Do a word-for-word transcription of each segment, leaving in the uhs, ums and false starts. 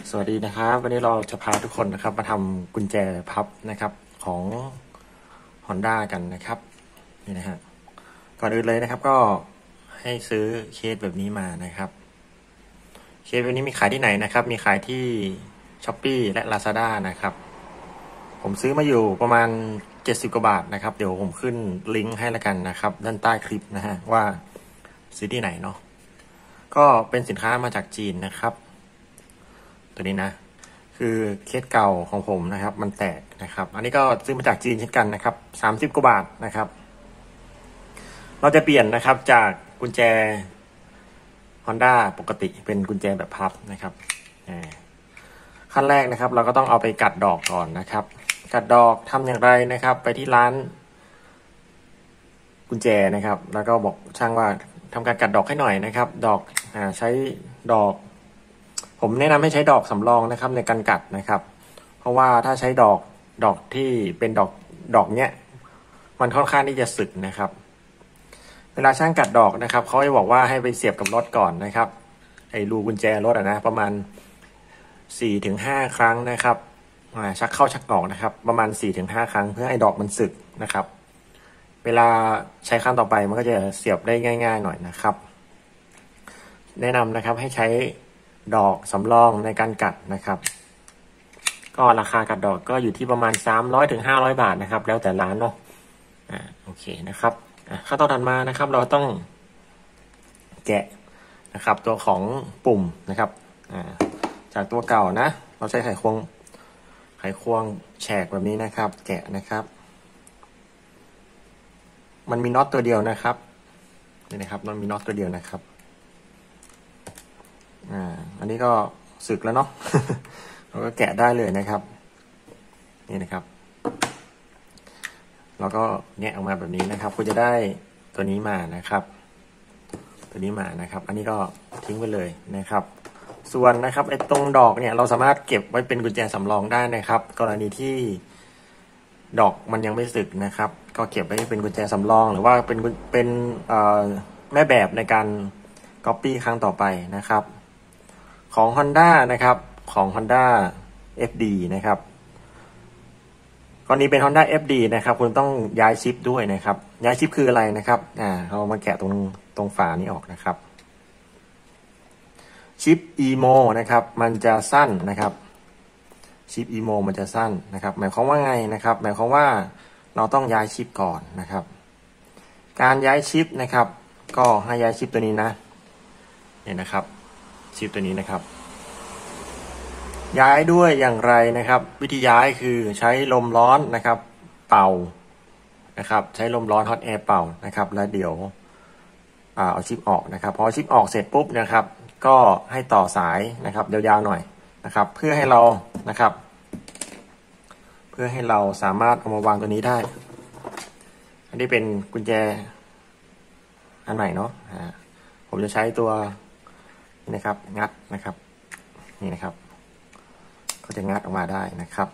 สวัสดีนะครับวันนี้เราจะพาทุกคนนะครับมาทำกุญแจพับนะครับของ Honda กันนะครับนี่นะฮะก่อนอื่นเลยนะครับก็ให้ซื้อเคสแบบนี้มานะครับเคสแบบนี้มีขายที่ไหนนะครับมีขายที่ Shopee และ Lazada นะครับผมซื้อมาอยู่ประมาณเจ็ดสิบกว่าบาทนะครับเดี๋ยวผมขึ้นลิงก์ให้ละกันนะครับด้านใต้คลิปนะฮะว่าซื้อที่ไหนเนาะก็เป็นสินค้ามาจากจีนนะครับตัวนี้นะคือเคสเก่าของผมนะครับมันแตกนะครับอันนี้ก็ซื้อมาจากจีนเช่นกันนะครับสามสิบกว่าบาทนะครับเราจะเปลี่ยนนะครับจากกุญแจ Honda ปกติเป็นกุญแจแบบพับนะครับขั้นแรกนะครับเราก็ต้องเอาไปกัดดอกก่อนนะครับกัดดอกทำอย่างไรนะครับไปที่ร้านกุญแจนะครับแล้วก็บอกช่างว่าทำการกัดดอกให้หน่อยนะครับดอกอ่าใช้ดอกผมแนะนำให้ใช้ดอกสำรองนะครับในการกัดนะครับเพราะว่าถ้าใช้ดอกดอกที่เป็นดอกดอกเนี้ยมันค่อนข้างที่จะสึกนะครับเวลาช่างกัดดอกนะครับเขาจะบอกว่าให้ไปเสียบกับรถก่อนนะครับไอ้รูกุญแจรถอะนะประมาณ สี่ถึงห้า ครั้งนะครับชักเข้าชักออกนะครับประมาณ สี่ถึงห้า ครั้งเพื่อให้ดอกมันสึกนะครับเวลาใช้ครั้งต่อไปมันก็จะเสียบได้ง่ายๆหน่อยนะครับแนะนำนะครับให้ใช้ดอกสำรองในการกัดนะครับก็ราคากัดดอกก็อยู่ที่ประมาณ สามร้อยถึงห้าร้อย บาทนะครับแล้วแต่ร้านเนาะอ่าโอเคนะครับอ่าขั้นตอนถัดมานะครับเราต้องแกะนะครับตัวของปุ่มนะครับอ่าจากตัวเก่านะเราใช้ไขควงไขควงแฉกแบบนี้นะครับแกะนะครับมันมีน็อตตัวเดียวนะครับนี่นะครับมันมีน็อตตัวเดียวนะครับอ่าอันนี้ก็สึกแล้วเนาะ เราก็แกะได้เลยนะครับนี่นะครับเราก็แงะออกมาแบบนี้นะครับคุณจะได้ตัวนี้มานะครับตัวนี้มานะครับอันนี้ก็ทิ้งไปเลยนะครับส่วนนะครับไอ้ตรงดอกเนี่ยเราสามารถเก็บไว้เป็นกุญแจสำรองได้นะครับกรณีที่ดอกมันยังไม่สึกนะครับก็เก็บไว้เป็นกุญแจสำรองหรือว่าเป็นเป็นแม่แบบในการ copy ครั้งต่อไปนะครับของ Honda นะครับของ Honda เอฟ ดี นะครับกรณีเป็น Honda เอฟ ดี นะครับคุณต้องย้ายชิปด้วยนะครับย้ายชิปคืออะไรนะครับอ่าเรามาแกะตรงตรงฝานี้ออกนะครับชิป อี โม นะครับมันจะสั้นนะครับชิป อี โม มันจะสั้นนะครับหมายความว่าไงนะครับหมายความว่าเราต้องย้ายชิปก่อนนะครับการย้ายชิปนะครับก็ให้ย้ายชิปตัวนี้นะเนี่ยนะครับชิปตัวนี้นะครับย้ายด้วยอย่างไรนะครับวิธีย้ายคือใช้ลมร้อนนะครับเป่านะครับใช้ลมร้อนฮอตแอร์เป่านะครับแล้วเดี๋ยวเอาชิปออกนะครับพอชิปออกเสร็จปุ๊บนะครับก็ให้ต่อสายนะครับยาวๆหน่อยนะครับเพื่อให้เรานะครับเพื่อให้เราสามารถเอามาวางตัวนี้ได้อันนี้เป็นกุญแจอันใหม่เนาะผมจะใช้ตัวนี่นะครับงัดนะครับนี่นะครับก็จะงัดออกมาได้นะครับ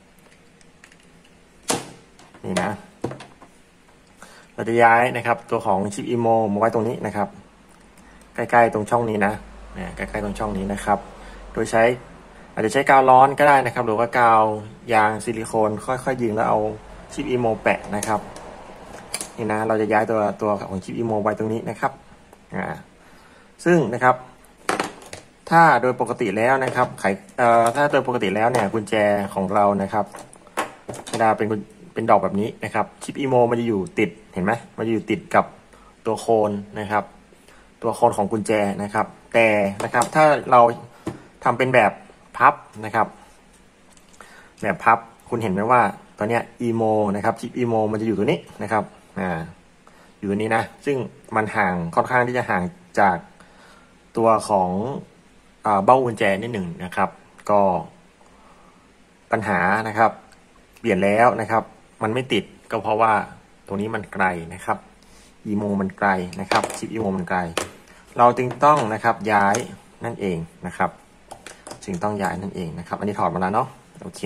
นี่นะเราจะย้ายนะครับตัวของชิป อี โม มาไว้ตรงนี้นะครับใกล้ๆตรงช่องนี้นะใกล้ๆตรงช่องนี้นะครับโดยใช้อาจจะใช้กาวร้อนก็ได้นะครับหรือว่ากาวยางซิลิโคนค่อยๆยิงแล้วเอาชิป อี โม แปะนะครับนี่นะเราจะย้ายตัวตัวของชิป อี โม ไว้ตรงนี้นะครับอ่าซึ่งนะครับถ้าโดยปกติแล้วนะครับไขเอ่อถ้าโดยปกติแล้วเนี่ยกุญแจของเรานะครับเวลาเป็นเป็นดอกแบบนี้นะครับชิป อี โม มันจะอยู่ติดเห็นไหมมันจะอยู่ติดกับตัวโคนนะครับตัวโคนของกุญแจนะครับแต่นะครับถ้าเราทำเป็นแบบพับนะครับแบบพับคุณเห็นไหมว่าตัวเนี้ย อี โม นะครับชิป อี โม มันจะอยู่ตัวนี้นะครับอ่าอยู่ตัวนี้นะซึ่งมันห่างค่อนข้างที่จะห่างจากตัวของเบ้ากุญแจนิดหนึ่งนะครับก็ปัญหานะครับเปลี่ยนแล้วนะครับมันไม่ติดก็เพราะว่าตรงนี้มันไกลนะครับ อี โม มันไกลนะครับชิป อี โม มันไกลเราจึงต้องนะครับย้ายนั่นเองนะครับจึงต้องย้ายนั่นเองนะครับอันนี้ถอดมาแล้วเนาะโอเค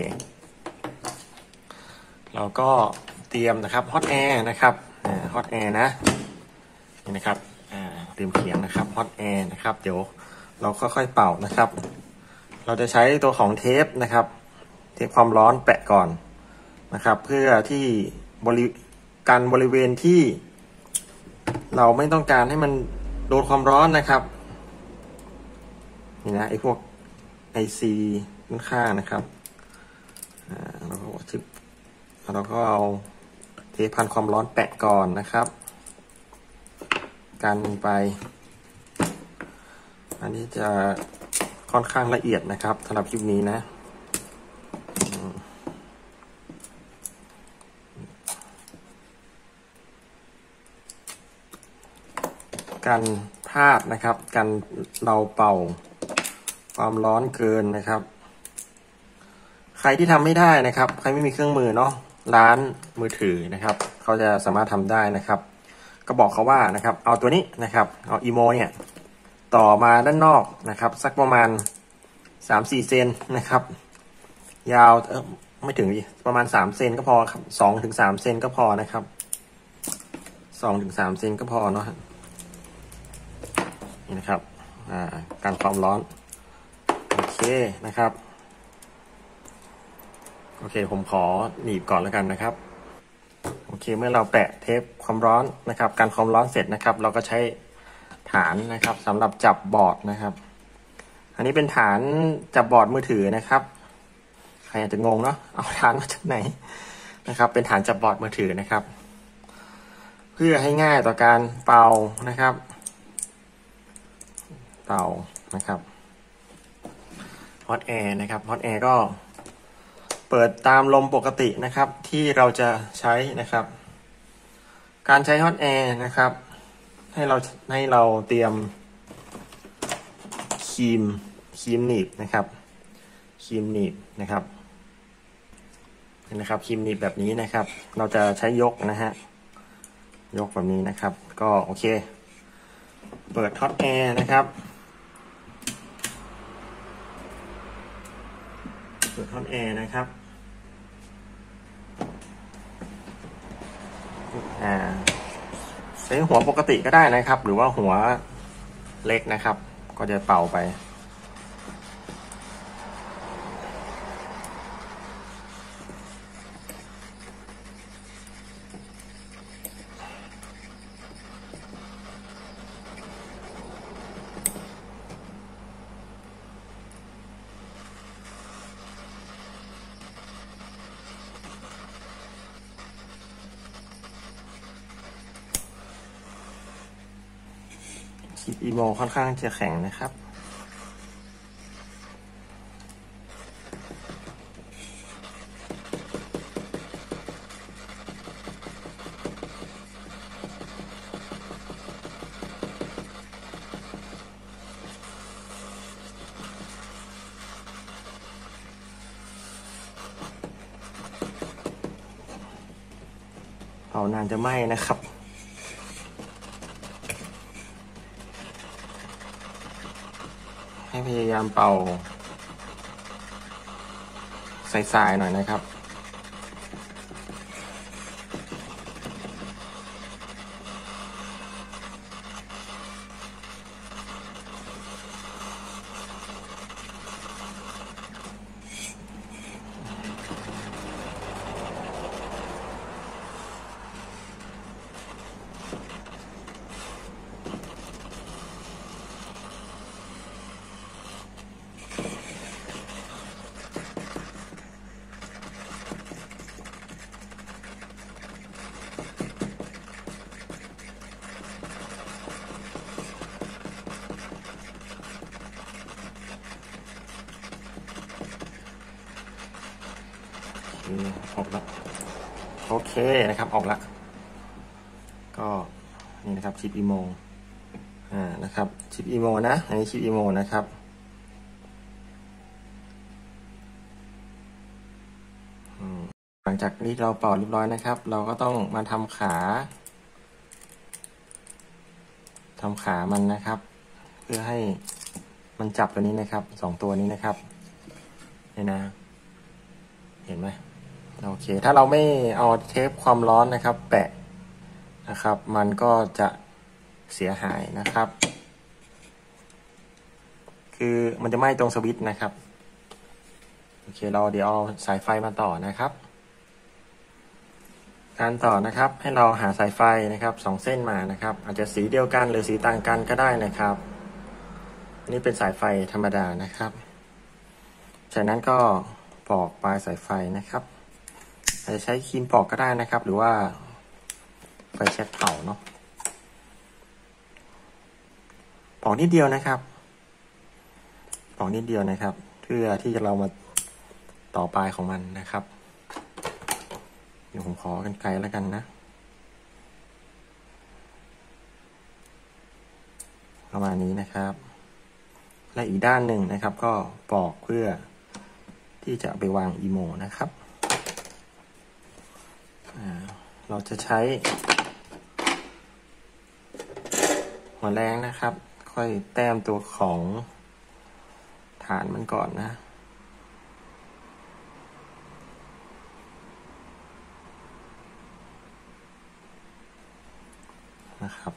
เราก็เตรียมนะครับฮอตแอร์นะครับฮอตแอร์นะนี่นะครับเตรียมเขียงนะครับฮอตแอร์นะครับเดี๋ยวเราค่อยๆเป่านะครับเราจะใช้ตัวของเทปนะครับเทปความร้อนแปะก่อนนะครับเพื่อที่บริการบริเวณที่เราไม่ต้องการให้มันโดนความร้อนนะครับนี่นะไอ้พวกไอซีด้านข้างนะครับอ่าเราก็ชิปเราก็เอาเทปพันความร้อนแปะก่อนนะครับกันไปอันนี้จะค่อนข้างละเอียดนะครับสำหรับคลิปนี้นะกันพลาดนะครับกันเราเป่าความร้อนเกินนะครับใครที่ทำไม่ได้นะครับใครไม่มีเครื่องมือเนาะร้านมือถือนะครับเขาจะสามารถทำได้นะครับก็บอกเขาว่านะครับเอาตัวนี้นะครับเอาอีโมเนี่ยต่อมาด้านนอกนะครับสักประมาณ สามถึงสี่ เซนนะครับยาวเออไม่ถึงดิประมาณสามเซนก็พอครับ สองถึงสาม เซนก็พอนะครับ สองถึงสาม เซนก็พอเนาะนี่นะครับอ่าการความร้อนโอเคนะครับโอเคผมขอหนีบก่อนแล้วกันนะครับโอเคเมื่อเราแปะเทปความร้อนนะครับการความร้อนเสร็จนะครับเราก็ใช้ฐานนะครับสำหรับจับบอร์ดนะครับอันนี้เป็นฐานจับบอร์ดมือถือนะครับใครอาจจะงงเนาะเอาฐานมาจากไหนนะครับเป็นฐานจับบอร์ดมือถือนะครับเพื่อให้ง่ายต่อการเป่านะครับเป่านะครับฮอตแอร์นะครับฮอตแอร์ก็เปิดตามลมปกตินะครับที่เราจะใช้นะครับการใช้ฮอตแอร์นะครับให้เราให้เราเตรียมครีมครีมหนีบนะครับครีมหนีบนะครับนะครับครีมหนีบแบบนี้นะครับเราจะใช้ยกนะฮะยกแบบนี้นะครับก็โอเคเปิดฮอตแอร์นะครับเปิดฮอตแอร์นะครับอ่าใช้หัวปกติก็ได้นะครับหรือว่าหัวเล็กนะครับก็จะเป่าไปชิปอีโมค่อนข้างจะแข็งนะครับเป่านานจะไหม้นะครับให้พยายามเป่าสายๆหน่อยนะครับออกแล้วโอเคนะครับออกแล้วก็นี่นะครับชิปอีโมอ่านะครับชิปอีโมนะอันนี้ชิปอีโมนะครับหลังจากที่เราเป่าเรียบร้อยนะครับเราก็ต้องมาทำขาทำขามันนะครับเพื่อให้มันจับตัวนี้นะครับสองตัวนี้นะครับนี่นะเห็นไหมโอเคถ้าเราไม่เอาเทปความร้อนนะครับแปะนะครับมันก็จะเสียหายนะครับคือมันจะไหม้ตรงสวิตช์นะครับโอเคเราเดี๋ยวเอาสายไฟมาต่อนะครับการต่อนะครับให้เราหาสายไฟนะครับสองเส้นมานะครับอาจจะสีเดียวกันหรือสีต่างกันก็ได้นะครับอันนี้เป็นสายไฟธรรมดานะครับจากนั้นก็ปอกปลายสายไฟนะครับอาจจะใช้ครีมปอกก็ได้นะครับหรือว่าไฟแช็กเผาเนาะปอกนิดเดียวนะครับปอกนิดเดียวนะครับเพื่อที่จะเรามาต่อปลายของมันนะครับเดี๋ยวผมขอกันไกลแล้วกันนะประมาณนี้นะครับและอีกด้านหนึ่งนะครับก็ปอกเพื่อที่จะไปวางอีโมนะครับเราจะใช้หัวแรงนะครับค่อยแต้มตัวของฐานมันก่อนนะนะครับ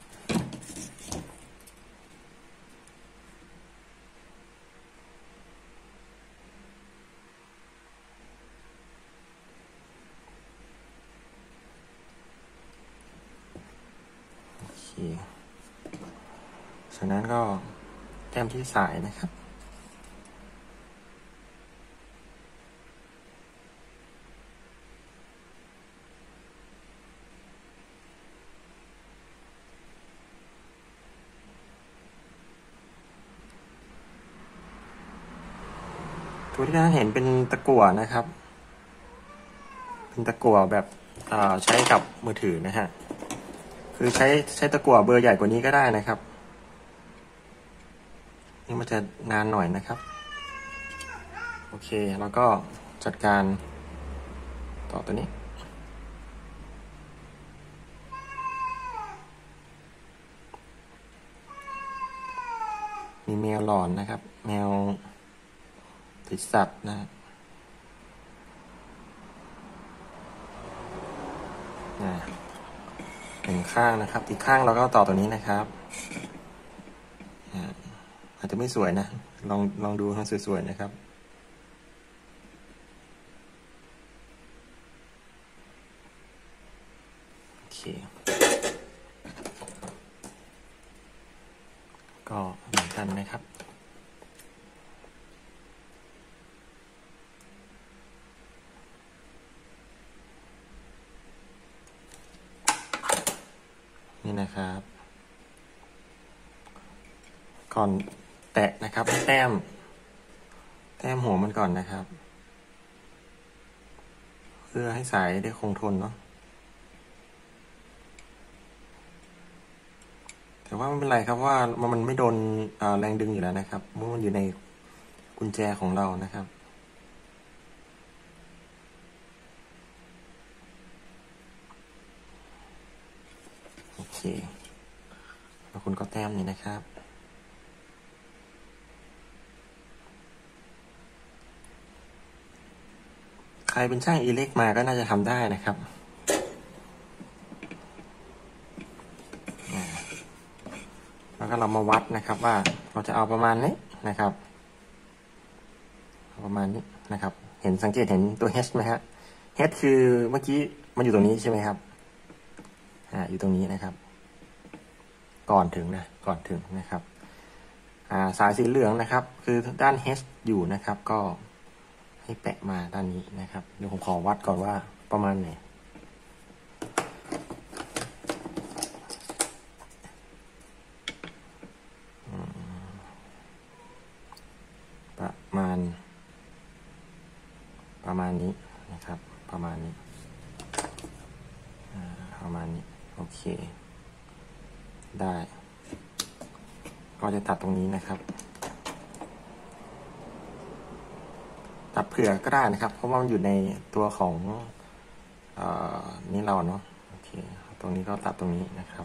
โอเคฉะนั้นก็แต้มที่สายนะครับตัวที่ท่านเห็นเป็นตะกั่วนะครับเป็นตะกั่วแบบใช้กับมือถือนะฮะคือใช้ใช้ตะกั่วเบอร์ใหญ่กว่านี้ก็ได้นะครับนี่มันจะนานหน่อยนะครับโอเคแล้วก็จัดการต่อตัวนี้มีแมวหลอนนะครับแมวติดสัตว์นะหนึ่งข้างนะครับอีกข้างเราก็ต่อตัวนี้นะครับอาจจะไม่สวยนะลองลองดูให้สวยๆนะครับโอเคก็เหมือนกันนะครับนี่นะครับก่อนแตะนะครับแต้มแต้มหัวมันก่อนนะครับเพื่อให้สายได้คงทนเนาะแต่ว่าไม่เป็นไรครับว่ามันไม่โดนแรงดึงอยู่แล้วนะครับเพราะมันอยู่ในกุญแจของเรานะครับโอเคแล้วคุณก็แต้มนี่นะครับใครเป็นช่างอิเล็กมาก็น่าจะทำได้นะครับแล้วก็เรามาวัดนะครับว่าเราจะเอาประมาณนี้นะครับประมาณนี้นะครับเห็นสังเกตเห็นตัว H ไหมฮะ H คือเมื่อกี้มันอยู่ตรงนี้ใช่ไหมครับอ่าอยู่ตรงนี้นะครับก่อนถึงนะก่อนถึงนะครับอ่าสายสีเหลืองนะครับคือด้าน H อยู่นะครับก็ให้แปะมาด้านนี้นะครับเดี๋ยวผมขอวัดก่อนว่าประมาณไหนประมาณประมาณนี้นะครับประมาณนี้ประมาณนี้โอเคได้ก็จะตัดตรงนี้นะครับตัดเผื่อก็ได้นะครับเพราะว่ามันอยู่ในตัวของเอ่อนี้เราเนาะโอเคตรงนี้ก็ตัดตรงนี้นะครับ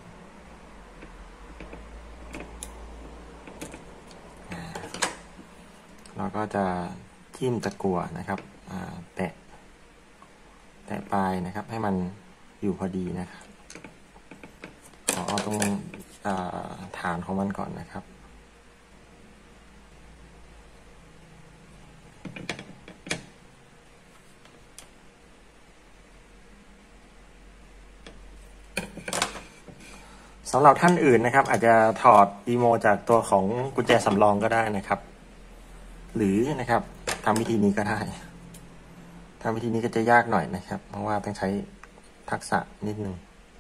เราก็จะทิ่มตะกั่วนะครับแตะแตะปลายนะครับให้มันอยู่พอดีนะครับขอเอาตรงฐานของมันก่อนนะครับสำหรับท่านอื่นนะครับอาจจะถอดอีโมจากตัวของกุญแจสำรองก็ได้นะครับหรือนะครับทำวิธีนี้ก็ได้ทำวิธีนี้ก็จะยากหน่อยนะครับเพราะว่าต้องใช้ทักษะนิดนึง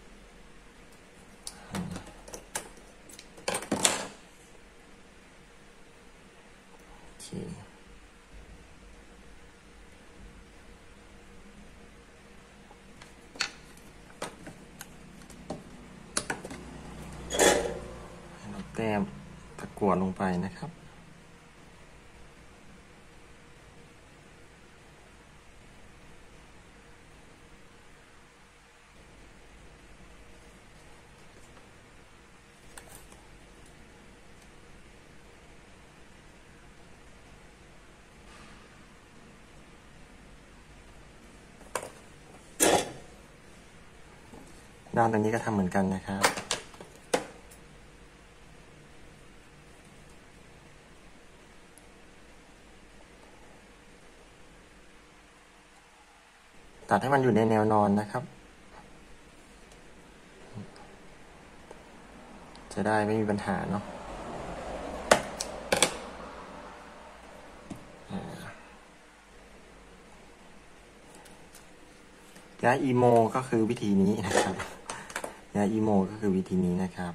โอเคเราแต้มตะกั่วลงไปนะครับด้านอันนี้ก็ทำเหมือนกันนะครับตัดให้มันอยู่ในแนวนอนนะครับจะได้ไม่มีปัญหาเนาะย้ายอีโมก็คือวิธีนี้นะครับย้ายอีโมก็คือวิธีนี้นะครับ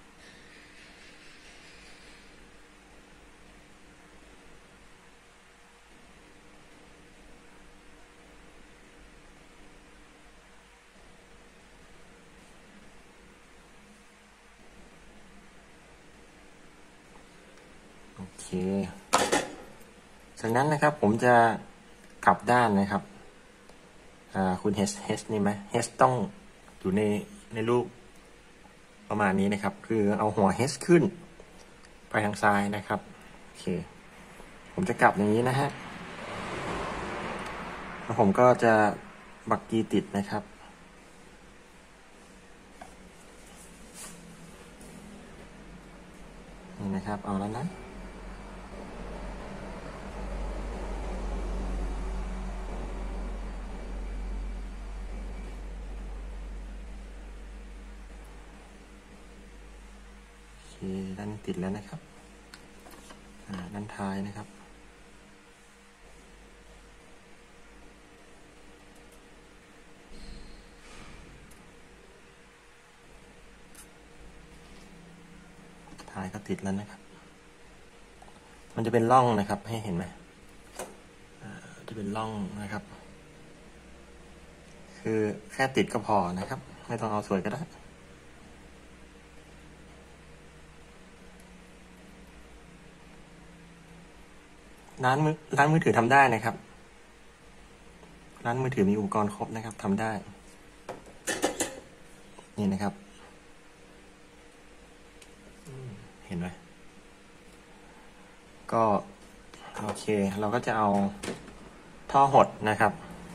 โอเคจากนั้นนะครับผมจะกลับด้านนะครับคุณ H H นี่ไหม H ต้องอยู่ในในรูปประมาณนี้นะครับคือเอาหัว H ขึ้นไปทางซ้ายนะครับโอเคผมจะกลับอย่างนี้นะฮะแล้วผมก็จะบักกีติดนะครับนี่นะครับเอาแล้วนะด้านนี้ติดแล้วนะครับด้านท้ายนะครับท้ายก็ติดแล้วนะครับมันจะเป็นร่องนะครับให้เห็นไหมจะเป็นร่องนะครับคือแค่ติดก็พอนะครับไม่ต้องเอาสวยก็ได้ร้านมือร้านมือถือทำได้นะครับร้านมือถือมีอุปกรณ์ครบนะครับทำได้นี่นะครับเห็นไหมก็โอเคเราก็จะเอาท่อหดนะครับ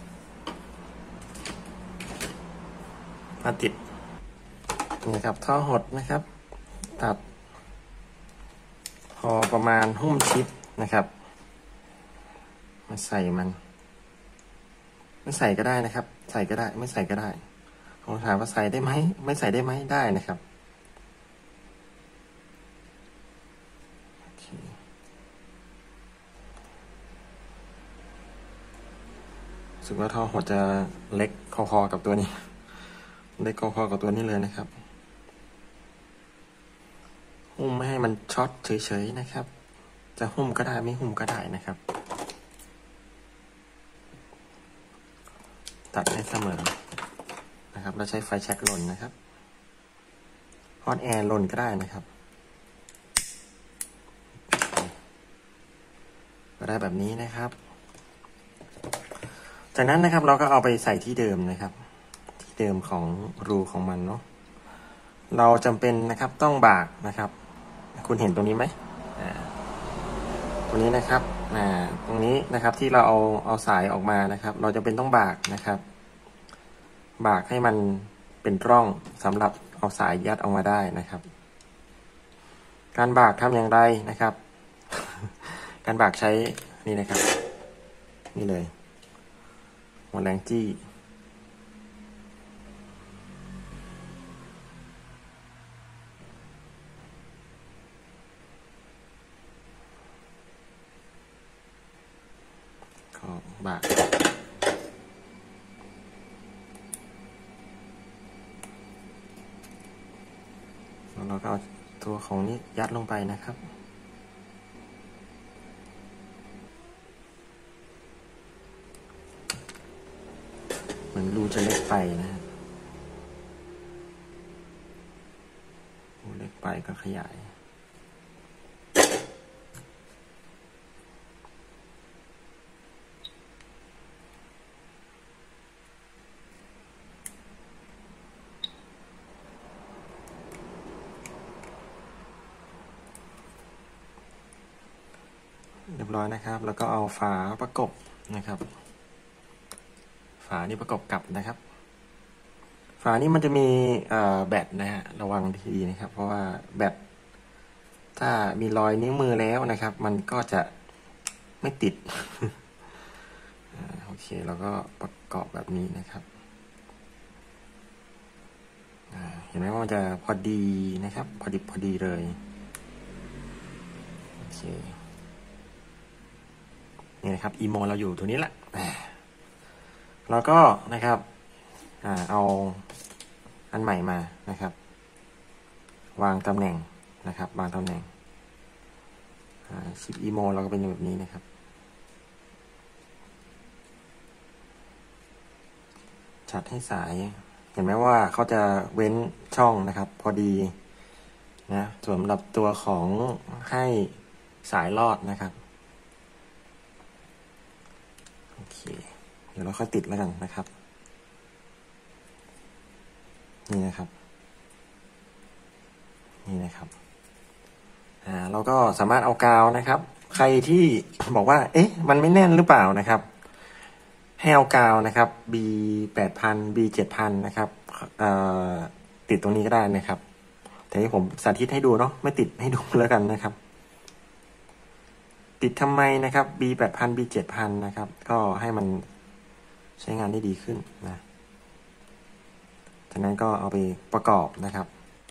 มาติดนี่ครับท่อหดนะครับตัดพอประมาณหุ้มชิดนะครับมาใส่มันไม่ใส่ก็ได้นะครับใส่ก็ได้ไม่ใส่ก็ได้ผมถามว่าใส่ได้ไหมไม่ใส่ได้ไหมได้นะครับรู้สึกว่าท่อหดจะเล็กคอๆกับตัวนี้เล็กคอๆกับตัวนี้เลยนะครับหุ้มไม่ให้มันช็อตเฉยๆนะครับจะหุ้มก็ได้ไม่หุ้มก็ได้นะครับตัดให้เสมอนะครับเราใช้ไฟแช็กลนนะครับฮอตแอร์ลนก็ได้นะครับก็ได้แบบนี้นะครับจากนั้นนะครับเราก็เอาไปใส่ที่เดิมนะครับที่เดิมของรูของมันเนาะเราจำเป็นนะครับต้องบากนะครับคุณเห็นตรงนี้ไหมตรงนี้นะครับตรงนี้นะครับที่เราเอาเอาสายออกมานะครับเราจะเป็นต้องบากนะครับบากให้มันเป็นร่องสำหรับเอาสายยัดออกมาได้นะครับการบากทำอย่างไรนะครับ การบากใช้นี่นะครับนี่เลยหมดแรงจี้ก็บากแล้วเราก็เอาตัวของนี้ยัดลงไปนะครับเหมือนรูจะเล็กไปนะรูเล็กไปก็ขยายเรียบร้อยนะครับแล้วก็เอาฝาประกบนะครับฝานี่ประกบกับนะครับฝานี่มันจะมีแบตนะฮะระวังดีๆนะครับเพราะว่าแบตถ้ามีรอยนิ้วมือแล้วนะครับมันก็จะไม่ติด โอเคแล้วก็ประกอบแบบนี้นะครับเห็นไหมว่ามันจะพอดีนะครับพอดีพอดีเลยโอเคนี่นะครับอีโมเราอยู่ตัวนี้แหละแล้วก็นะครับเอาอันใหม่มานะครับวางตำแหน่งนะครับวางตำแหน่งชิปอีโมเราก็เป็นแบบนี้นะครับจัดให้สายเห็นไหมว่าเขาจะเว้นช่องนะครับพอดีนะสำหรับตัวของให้สายรอดนะครับโอเคเดี๋ยวเราค่อยติดแล้วกันนะครับนี่นะครับนี่นะครับอ่าเราก็สามารถเอากาวนะครับใครที่บอกว่าเอ๊ะมันไม่แน่นหรือเปล่านะครับให้เอากาวนะครับ บี แปดพัน บี เจ็ดพัน นะครับติดตรงนี้ก็ได้นะครับแต่ที่ผมสาธิตให้ดูเนาะไม่ติดให้ดูแล้วกันนะครับติดทำไมนะครับ บี แปดพัน บี เจ็ดพัน นะครับก็ให้มันใช้งานได้ดีขึ้นนะจากนั้นก็เอาไปประกอบนะครับ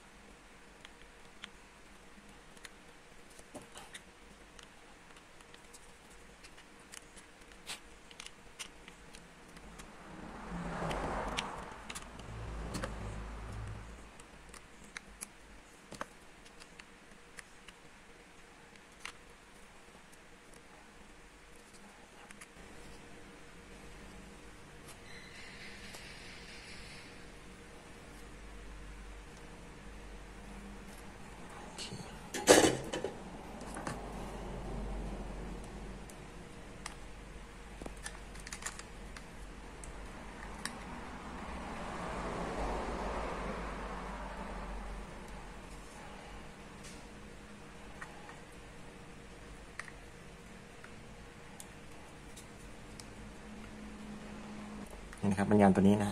นี่นะครับเป็นยางตัวนี้นะ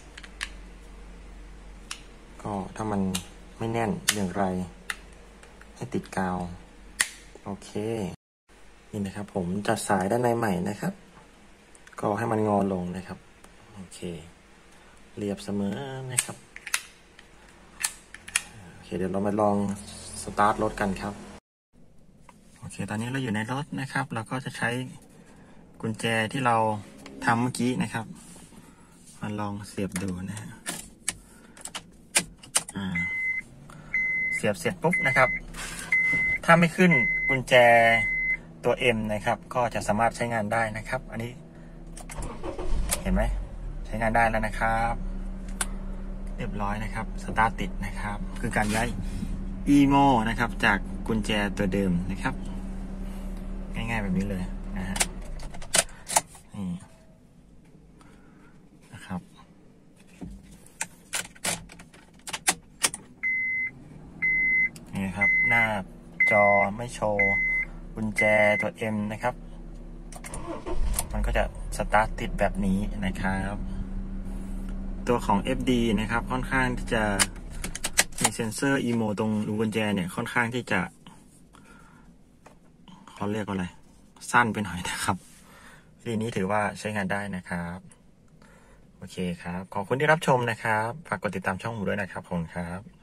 ก็ถ้ามันไม่แน่นอย่างไรให้ติดกาวโอเคนี่นะครับผมจัดสายด้านในใหม่นะครับก็ให้มันงอลงนะครับโอเคเรียบเสมอนะครับโอเคเดี๋ยวเรามาลองสตาร์ทรถกันครับโอเคตอนนี้เราอยู่ในรถนะครับเราก็จะใช้กุญแจที่เราทำเมื่อกี้นะครับมาลองเสียบดูนะฮะอ่าเสียบเสร็จปุ๊บนะครับถ้าไม่ขึ้นกุญแจตัว M นะครับก็จะสามารถใช้งานได้นะครับอันนี้เห็นไหมใช้งานได้แล้วนะครับเรียบร้อยนะครับสตาร์ทติดนะครับคือการย้าย อีโม นะครับจากกุญแจตัวเดิมนะครับง่ายๆแบบนี้เลยนะฮะนี่นะครับนี่ครับหน้าจอไม่โชว์กุญแจตัว M นะครับมันก็จะสตาร์ทติดแบบนี้นะครับตัวของ เอฟ ดี นะครับค่อนข้างที่จะมีเซ็นเซอร์ อีโม ตรงรูกุญแจเนี่ยค่อนข้างที่จะเขาเรียกว่าอะไรสั้นไปหน่อยนะครับวิธีนี้ถือว่าใช้งานได้นะครับโอเคครับขอบคุณที่รับชมนะครับฝากกดติดตามช่องผมด้วยนะครับขอบคุณครับ